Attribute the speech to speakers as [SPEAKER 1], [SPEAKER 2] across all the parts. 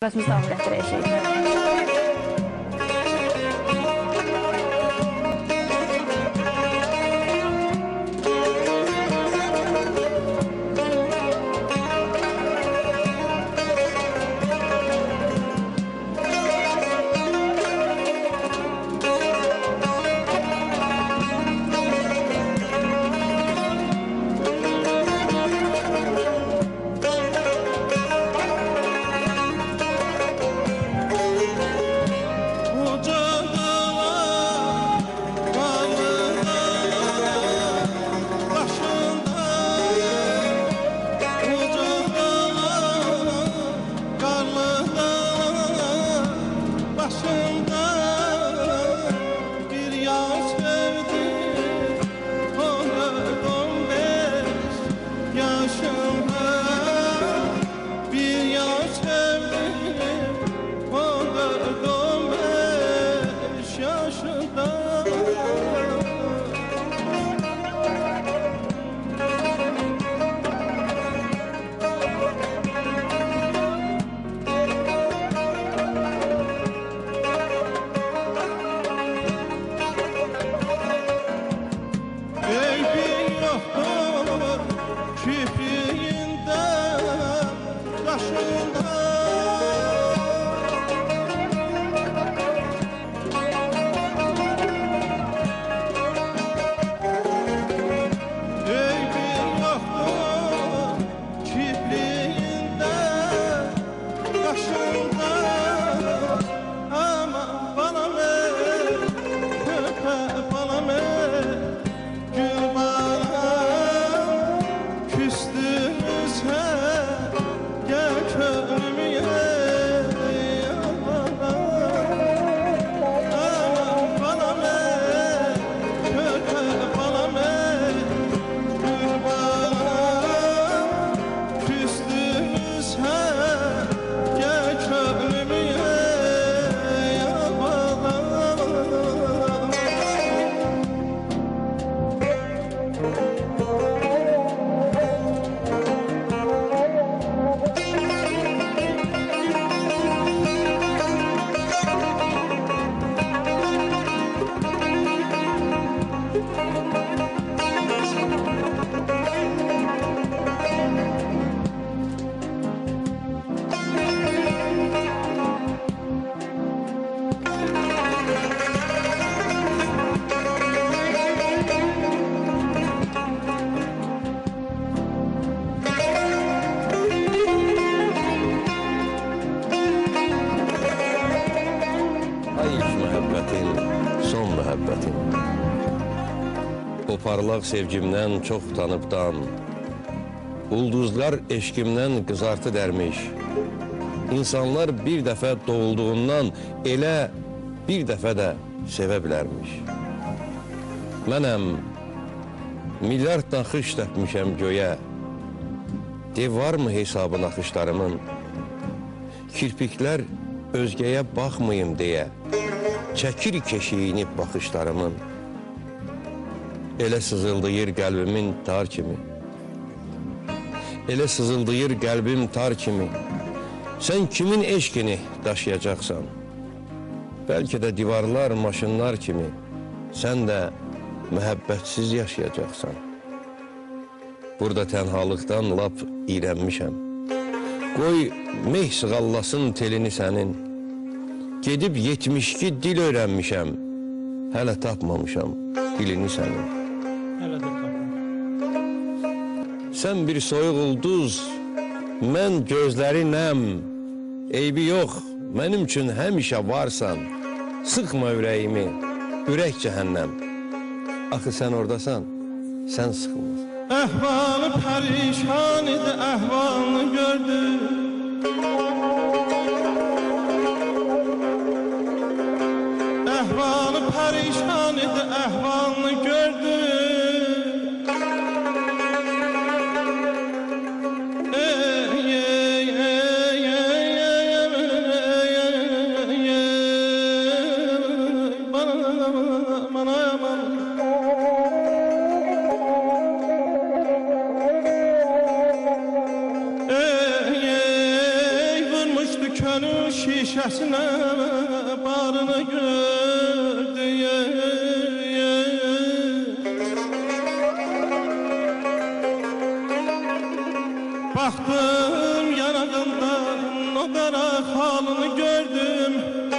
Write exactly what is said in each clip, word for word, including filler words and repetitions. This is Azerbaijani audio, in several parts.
[SPEAKER 1] Biz davam etdirəcəyik.
[SPEAKER 2] O parlaq sevgimdən çox tanıbdan, ulduzlar eşqimdən qızartı dərmiş, İnsanlar bir dəfə doğulduğundan elə bir dəfə də sevə bilərmiş. Mənəm, milyard naxış təpmişəm göyə, de varmı hesabı naxışlarımın, kirpiklər özgəyə baxmayım deyə, çəkir keşiyini baxışlarımın, elə sızıldayır qəlbimin tar kimi, elə sızıldayır qəlbim tar kimi, sən kimin eşqini daşıyacaqsan, bəlkə də divarlar, maşınlar kimi, sən də məhəbbətsiz yaşayacaqsan. Burada tənhalıqdan lap iyrənmişəm, qoy meh sığallasın telini sənin, gedib yetmiş iki dil öyrənmişəm, hələ tapmamışam dilini sənin. Sən bir soyuq ulduz, mən gözləri nəm, eybi yox, mənim üçün həmişə varsan, sıxma ürəyimi, ürək cəhənnəm. Axı sən oradasan, sən sıxılmaz.
[SPEAKER 3] Əhvalı pərişan idi, əhvalını gördü. Əhvalı pərişan idi, əhvalını gördü. Ey, ey, vurmuştu könül şişesine barını gördü. Baktım yanağından o kara halını gördüm.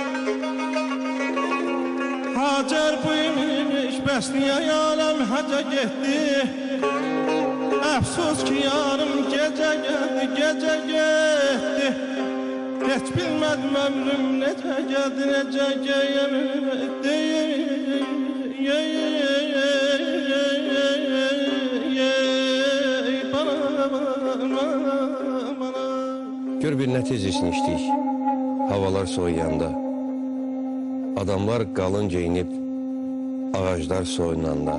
[SPEAKER 3] Hacer buymuş bəs niye alem hacca gitti. Əfsus ki yarım gece geldi gece gitti. Hiç bilmedim ömrüm nece geldi nece geldi.
[SPEAKER 2] Gör bir nə tez içdik, havalar soyuyanda. Adamlar qalın geyinib, ağaclar soyunanda.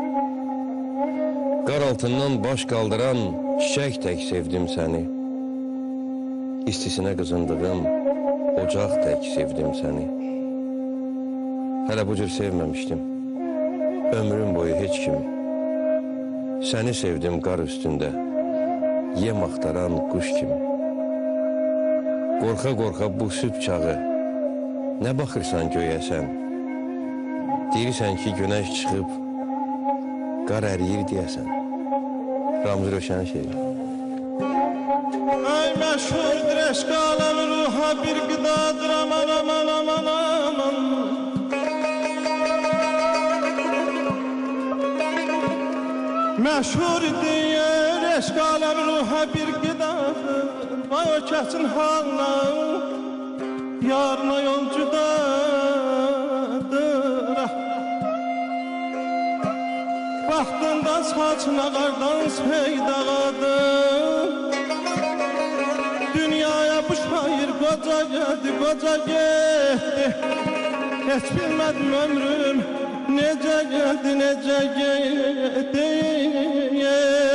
[SPEAKER 2] Qar altından baş qaldıran çiçək tək sevdim səni. İstisinə qızındığım ocaq tək sevdim səni. Hələ bu cür sevməmişdim, ömrüm boyu heç kimi. Səni sevdim qar üstündə, yem axtaran quş kimi. Qorxa-qorxa bu sübh çağı, nə baxırsan göyəsən? Deyirsən ki, günəş çıxıb, qar əriyir deyəsən. Ramzi Röşən şeiri.
[SPEAKER 3] Ay məşhurdur eşq aləm ruha bir qıdadır aman aman aman aman. Məşhur deyir eşq aləm ruha bir qıdadır. Vay o kəsin halına yarına yolcudadır. Vaxtında saçına qardan seydağadır. Dünyaya bu şair qoca geldi qoca gitti. Heç bilmədim ömrüm necə geldi necə gitti.